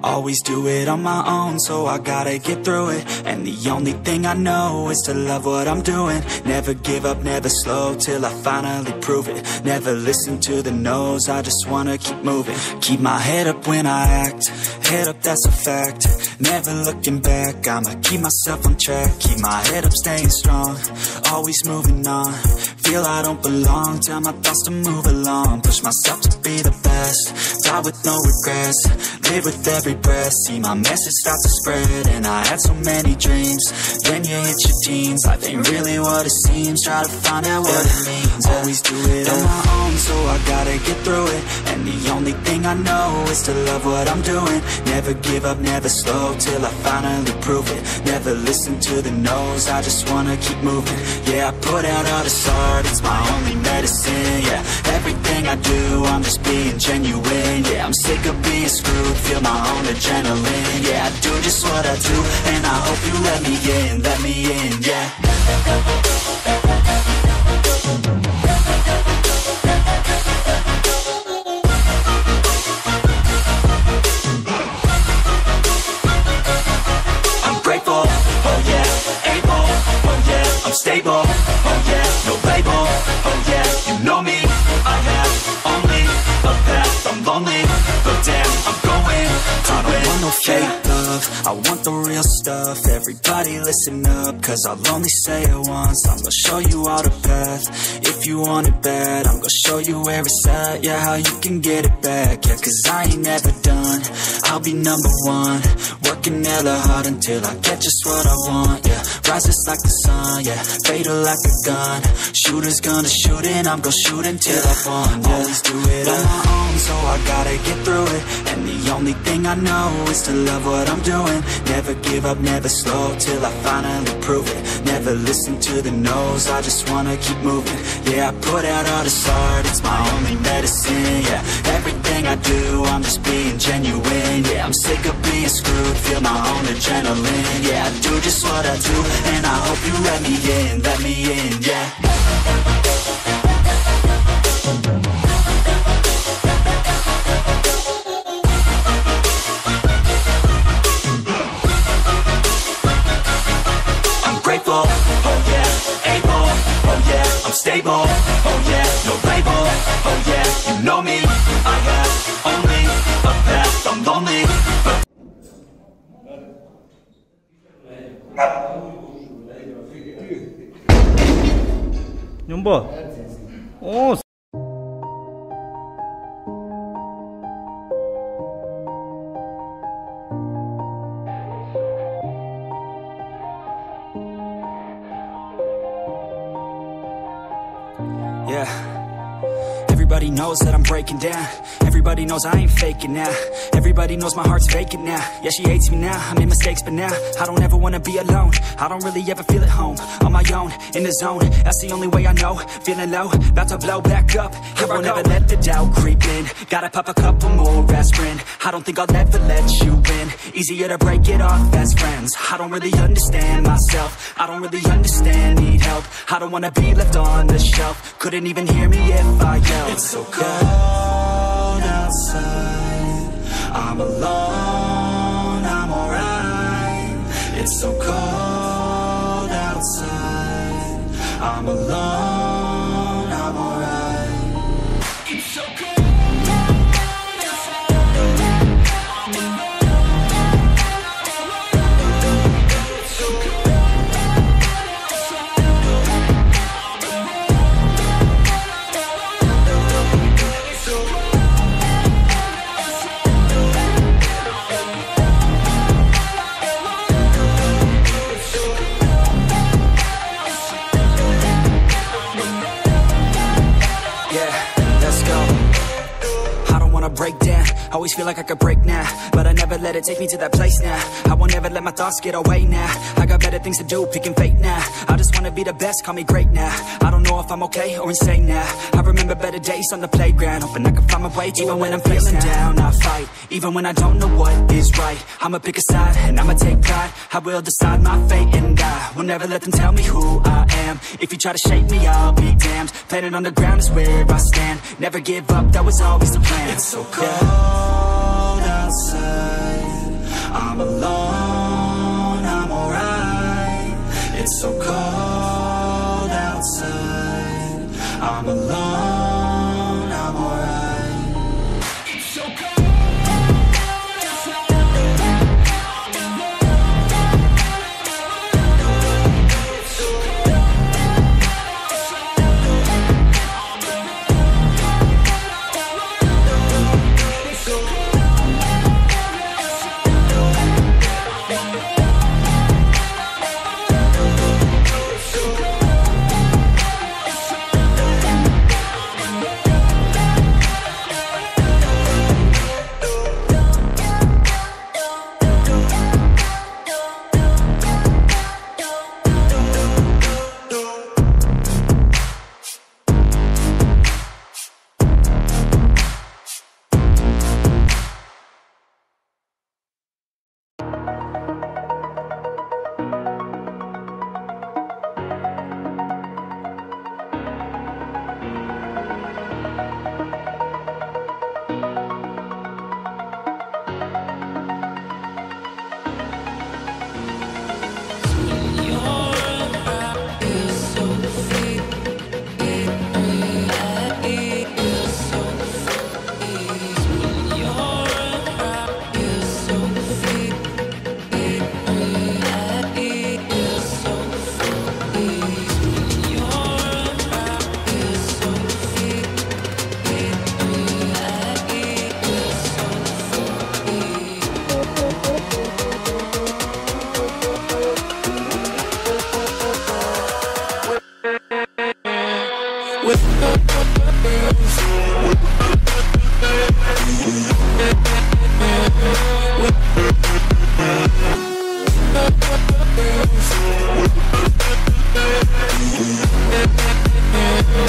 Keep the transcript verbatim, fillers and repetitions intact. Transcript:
always do it on my own, so I gotta get through it. And the only thing I know is to love what I'm doing. Never give up, never slow, till I finally prove it. Never listen to the no's, I just wanna keep moving. Keep my head up when I act, head up, that's a fact. Never looking back, I'ma keep myself on track. Keep my head up, staying strong, always moving on. Feel I don't belong, tell my thoughts to move along. Push myself to be the best, die with no regrets. Live with every breath, see my message start to spread. And I had so many dreams, then you hit your teens. Life ain't really what it seems, try to find out what it means. Always do it on my own, so I gotta get through it. And the only thing I know is to love what I'm doing. Never give up, never slow, till I finally prove it. Never listen to the no's, I just wanna keep moving. Yeah, I put out all this art, it's my only medicine. Yeah, everything I do, I'm just being genuine. Yeah, I'm sick of being screwed, feel my own adrenaline. Yeah, I do just what I do, and I hope you let me in, let me in, yeah. I'm grateful, oh yeah, able, oh yeah, I'm stable, oh yeah, no label, oh yeah, you know me, I have only a path, I'm lonely, but damn, I'm going to I don't win. Want no fake love, I want the real stuff. Everybody listen up, cause I'll only say it once. I'm gonna show you all the path, if you want it bad. I'm gonna show you where it's at, yeah, how you can get it back. Yeah, cause I ain't never done, I'll be number one. Working hella hard until I get just what I want, yeah. Rises like the sun, yeah, fatal like a gun. Shooter's gonna shoot and I'm gonna shoot until I won, yeah. Always do it on my own, so I gotta get through it. And the only thing I know is to love what I'm doing. Never give up, never slow, till I finally prove it. Never listen to the no's, I just wanna keep moving. Yeah, I put out all this art, it's my only medicine. Yeah, everything I do, I'm just being genuine. Yeah, I'm sick of being screwed, feel my own adrenaline. Yeah, I do just what I do, and I hope you let me in, let me in, yeah. Grateful, oh yeah, able, oh yeah, I'm stable, oh yeah, no label, oh yeah, you know me, I have only a path, I'm lonely, but 연봐. 어. yeah. Everybody knows that I'm breaking down. Everybody knows I ain't faking now. Everybody knows my heart's vacant now. Yeah, she hates me now, I made mistakes but now I don't ever wanna be alone. I don't really ever feel at home. On my own, in the zone, that's the only way I know. Feeling low, about to blow back up. Here I won't ever let the doubt creep in. Gotta pop a couple more aspirin. I don't think I'll ever let you in. Easier to break it off best friends. I don't really understand myself. I don't really understand, need help. I don't wanna be left on the shelf. Couldn't even hear me if I yelled. It's so cold outside, I'm alone, I'm alright. It's so cold outside, I'm alone, I'm alright. It's so cold. Break down, always feel like I could break now, but I never let it take me to that place now. I won't ever let my thoughts get away now. I got better things to do, picking fate now. I just wanna be the best, call me great now. I don't know if I'm okay or insane now. I remember better days on the playground, hoping I can find my way. Even when I'm feeling down, I fight. Even when I don't know what is right, I'ma pick a side and I'ma take pride. I will decide my fate and I will never let them tell me who I am. If you try to shake me, I'll be damned. Planet on the ground is where I stand. Never give up, that was always the plan. It's so cold outside, I'm alone, I'm alright. It's so cold outside. I'm alone, I'm alright. It's so cold. We'll be right back.